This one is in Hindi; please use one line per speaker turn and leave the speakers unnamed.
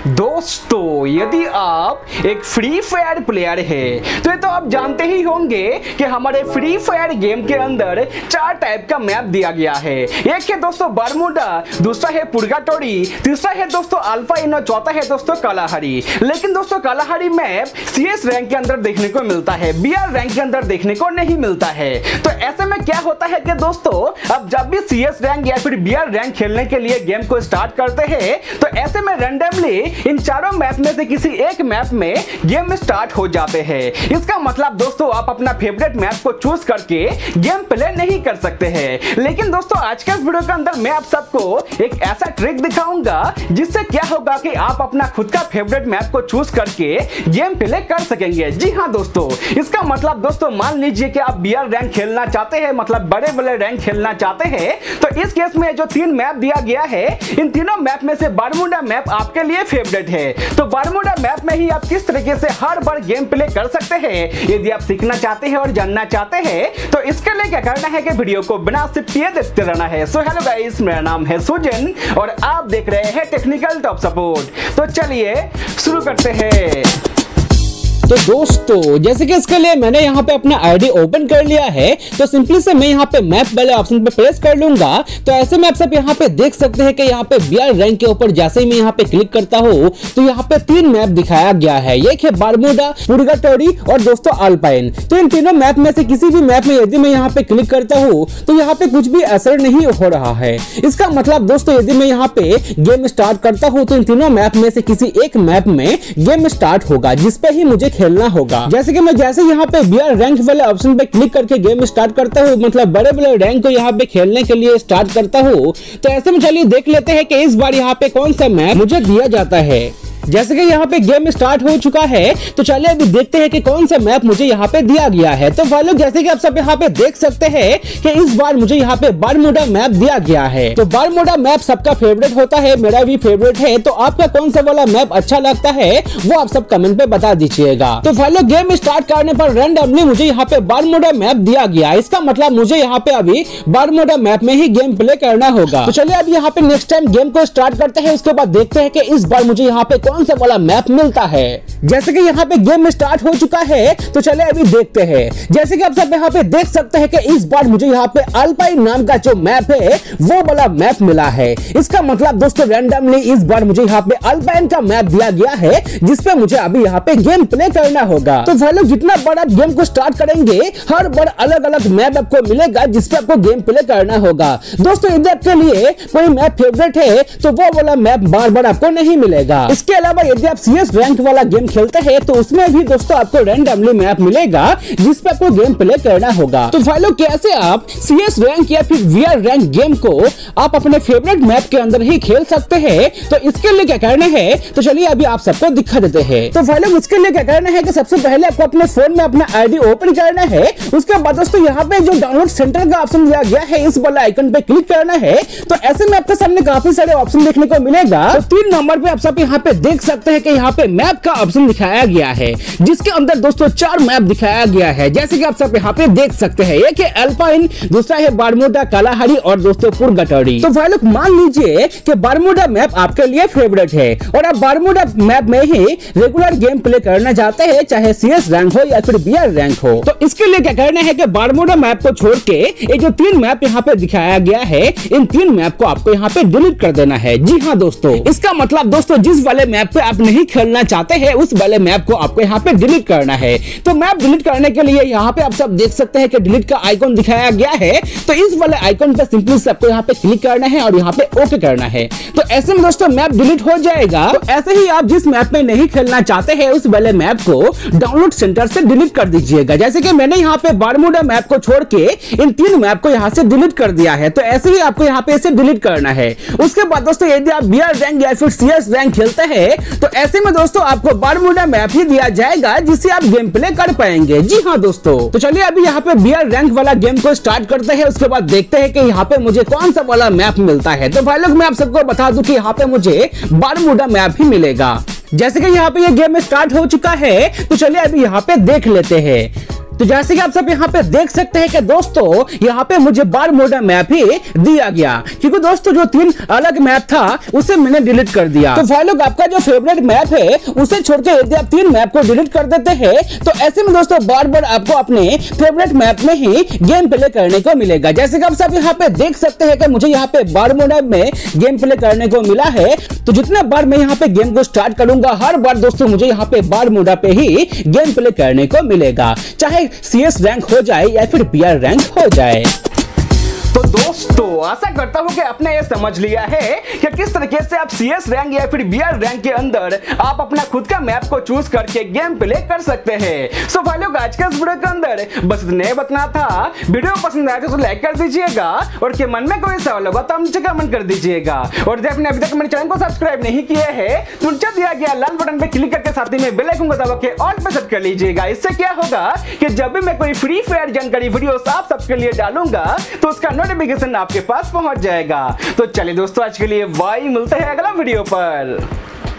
दोस्तों, यदि आप एक फ्री फायर प्लेयर है तो ये तो आप जानते ही होंगे कि हमारे फ्री फायर गेम के अंदर 4 टाइप का मैप दिया गया है। एक है दोस्तों बरमूडा, दूसरा है पुर्गाटोरी, तीसरा है दोस्तों अल्फा इनो, चौथा है दोस्तों कालाहारी। लेकिन दोस्तों कालाहारी मैप CS रैंक के अंदर देखने को मिलता है, BR रैंक के अंदर देखने को नहीं मिलता है। तो ऐसे में क्या होता है कि दोस्तों अब जब भी CS रैंक या फिर BR रैंक खेलने के लिए गेम को स्टार्ट करते हैं तो ऐसे में रैंडमली इन चारों मैप में से किसी एक मैप में गेम स्टार्ट हो जाते हैं। इसका मतलब दोस्तों आप अपना फेवरेट मैप को चूज करके गेम प्ले नहीं कर सकते हैं। लेकिन दोस्तों आज के इस वीडियो के अंदर मैं आप सबको एक ऐसा ट्रिक दिखाऊंगा जिससे क्या होगा कि आप अपना खुद का फेवरेट मैप को चूज करके गेम प्ले कर सकेंगे। जी हाँ दोस्तों, इसका मतलब दोस्तों मान लीजिए कि आप BR रैंक खेलना चाहते हैं, मतलब बड़े बड़े रैंक खेलना चाहते हैं, तो इस केस में जो 3 मैप दिया गया है इन तीनों मैप में से बरमूडा मैप आपके लिए फेवरेट है। तो बरमूडा मैप में ही आप किस तरीके से हर बार गेम प्ले कर सकते हैं यदि आप सीखना चाहते हैं और जानना चाहते हैं तो इसके लिए क्या करना है कि वीडियो को बिना स्किप किए देखते रहना है। सो हेलो गाइस, मेरा नाम है सुजन और आप देख रहे हैं टेक्निकल टॉप सपोर्ट। तो चलिए शुरू करते हैं।
तो दोस्तों जैसे कि इसके लिए मैंने यहाँ पे अपना आईडी ओपन कर लिया है, तो सिंपली से मैं यहाँ पे मैप वाले ऑप्शन पे प्रेस कर लूंगा। तो ऐसे में आप सब यहाँ पे देख सकते हैं कि यहाँ पे BR रैंक के ऊपर जैसे ही मैं यहाँ पे क्लिक करता हूँ तो यहाँ पे 3 मैप दिखाया गया है। एक है बरमूडा, पुर्गाटोरी और दोस्तों अल्पाइन। तो इन तीनों मैप में से किसी भी मैप में यदि मैं यहाँ पे क्लिक करता हूँ तो यहाँ पे कुछ भी असर नहीं हो रहा है। इसका मतलब दोस्तों यदि मैं यहाँ पे गेम स्टार्ट करता हूँ तो इन तीनों मैप में से किसी एक मैप में गेम स्टार्ट होगा जिसपे ही मुझे खेलना होगा। जैसे कि मैं जैसे यहाँ पे BR रैंक वाले ऑप्शन पे क्लिक करके गेम स्टार्ट करता हूँ, मतलब बड़े बड़े रैंक को यहाँ पे खेलने के लिए स्टार्ट करता हूँ, तो ऐसे में चलिए देख लेते हैं कि इस बार यहाँ पे कौन सा मैप मुझे दिया जाता है। जैसे कि यहाँ पे गेम स्टार्ट हो चुका है तो चलिए अभी देखते हैं कि कौन सा मैप मुझे यहाँ पे दिया गया है। तो भाई लोग जैसे कि आप सब यहाँ पे देख सकते हैं कि इस बार मुझे यहाँ पे बरमूडा मैप दिया गया है। तो बरमूडा मैप सबका फेवरेट होता है, मेरा भी फेवरेट है। तो आपका कौन सा वाला मैप अच्छा लगता है वो आप सब कमेंट पे बता दीजिएगा। तो भाई लोग गेम स्टार्ट करने पर रैंडमली मुझे यहाँ पे बरमूडा मैप दिया गया। इसका मतलब मुझे यहाँ पे अभी बरमूडा मैप में ही गेम प्ले करना होगा। तो चलिए अब यहाँ पे नेक्स्ट टाइम गेम को स्टार्ट करते हैं, उसके बाद देखते हैं कि इस बार मुझे यहाँ पे कौन सा वाला मैप मिलता है। जैसे कि यहाँ पे गेम स्टार्ट हो चुका है तो चलिए अभी देखते हैं। जैसे कि आप सब यहाँ पे देख सकते हैं कि इस बार मुझे यहाँ पे अल्पाइन नाम का जो मैप है वो वाला मैप मिला है। इसका मतलब दोस्तों रैंडमली इस बार मुझे यहाँ पे अल्पाइन का मैप दिया गया है जिसपे मुझे अभी यहाँ पे गेम प्ले करना होगा। तो भाई लोग जितना बार आप गेम को स्टार्ट करेंगे हर बार अलग अलग मैप आपको मिलेगा जिसपे आपको गेम प्ले करना होगा। दोस्तों यदि आपके लिए कोई मैप फेवरेट है तो वो वाला मैप बार बार आपको नहीं मिलेगा। इसके अलावा यदि आप CS रैंक वाला गेम खेलते हैं तो उसमें भी दोस्तों आपको रैंडमली मैप मिलेगा जिस पे आपको गेम प्ले करना होगा। तो भाई लोग कैसे आप CS रैंक या फिर BR रैंक गेम को आप अपने फेवरेट मैप के अंदर ही खेल सकते हैं, तो इसके लिए क्या करना है तो चलिए अभी आप सबको दिखा देते हैं। तो भाई लोग इसके लिए क्या करना है कि सबसे पहले आपको अपने फोन में अपना आईडी ओपन करना है। उसके बाद दोस्तों यहाँ पे जो डाउनलोड सेंटर का ऑप्शन दिया गया है इस वाला आइकन पे क्लिक करना है। तो ऐसे में आपके सामने काफी सारे ऑप्शन देखने को मिलेगा। तो 3 नंबर पे आप सब यहाँ पे देख सकते हैं कि यहाँ पे मैप का ऑप्शन दिखाया गया है जिसके अंदर दोस्तों 4 मैप दिखाया गया है। जैसे कि आप सब यहाँ पे देख सकते हैं, एक है अल्पाइन, दूसरा है बरमूडा, कालाहारी और दोस्तों पुर्गाटोरी। तो भाई लोग मान लीजिए कि बरमूडा मैप आपके लिए फेवरेट है और आप बरमूडा मैप में ही रेगुलर गेम प्ले करना चाहते हैं, चाहे CS रैंक हो या फिर BR रैंक हो। तो इसके लिए क्या करना है कि बरमूडा मैप को छोड़ के ये जो 3 मैप यहाँ पे दिखाया गया है इन 3 मैप को आपको यहाँ पे डिलीट कर देना है। जी हाँ दोस्तों, इसका मतलब दोस्तों जिस वाले मैप पे आप नहीं खेलना चाहते हैं उस वाले मैप को आपको यहाँ पे डिलीट करना है। तो मैप डिलीट करने के लिए यहाँ पे आप सब देख सकते हैं कि डिलीट का आइकन दिखाया गया है। तो इस वाले आइकन पे सिंपली से आपको यहाँ पे क्लिक करना है और यहाँ पे ओके करना है। तो ऐसे में दोस्तों मैप डिलीट हो जाएगा। तो ऐसे ही आप जिस मैप में नहीं खेलना चाहते हैं उस वाले मैप को डाउनलोड सेंटर से डिलीट कर दीजिएगा। जैसे कि मैंने यहाँ पे बरमूडा मैप को छोड़ के इन 3 मैप को यहाँ से डिलीट कर दिया है। तो ऐसे ही आपको यहाँ पे इसे डिलीट करना है। उसके बाद दोस्तों यदि आप BR रैंक या फिर CS रैंक खेलते हैं तो ऐसे में दोस्तों आपको बरमूडा मैप ही दिया जाएगा जिससे आप गेम प्ले कर पाएंगे। जी हाँ दोस्तों, तो चलिए अभी यहाँ पे BR रैंक वाला गेम को स्टार्ट करते हैं। उसके बाद देखते हैं कि यहाँ पे मुझे कौन सा वाला मैप मिलता है। तो भाई लोग मैं आप सबको बता दूं कि यहाँ पे मुझे बरमूडा मैप ही मिलेगा। जैसे कि यहाँ पे ये गेम स्टार्ट हो चुका है तो चलिए अभी यहाँ पे देख लेते हैं। तो जैसे कि आप सब यहाँ पे देख सकते हैं कि दोस्तों यहाँ पे मुझे बारमूडा मैप ही दिया गया, क्योंकि दोस्तों जो 3 अलग मैप था उसे मैंने डिलीट कर दिया। तो भाई लोग आपका जो फेवरेट मैप है उसे छोड़कर यदि आप 3 मैप को डिलीट कर देते हैं तो ऐसे में दोस्तों बार बार आपको अपने फेवरेट मैप में ही गेम प्ले करने को मिलेगा। जैसे कि आप सब यहाँ पे देख सकते हैं कि मुझे यहाँ पे बारमूडा में गेम प्ले करने को मिला है, तो जितने बार मैं यहाँ पे गेम को स्टार्ट करूंगा हर बार दोस्तों मुझे यहाँ पे बारमूडा पे ही गेम प्ले करने को मिलेगा, चाहे CS रैंक हो जाए या फिर BR रैंक हो जाए।
तो दोस्तों आशा करता हूं कि आपने ये समझ लिया है कि किस तरीके से आप CS रैंक या फिर BR रैंक के अंदर आप अपना खुद का मैप को चूज करके गेम प्ले कर सकते हैं। सो भाई लोग आज के इस वीडियो के अंदर बस इतने बताना था। वीडियो पसंद आया तो लाइक कर दीजिएगा और के मन में कोई सवाल होगा तो नीचे कमेंट कर दीजिएगा। और यदि आपने अभी तक मेरे चैनल को सब्सक्राइब नहीं किया है तो नीचे दिया गया लाल बटन पे क्लिक करके साथ ही में बेल आइकन को दबा के ऑल पे सेट कर लीजिएगा। इससे क्या होगा कि जब भी मैं कोई फ्री फायर जानकारी वीडियो आप सबके लिए डालूंगा तो उसका नोटिफिकेशन आपके पास पहुंच जाएगा। तो चलिए दोस्तों आज के लिए बाय, मिलते हैं अगला वीडियो पर।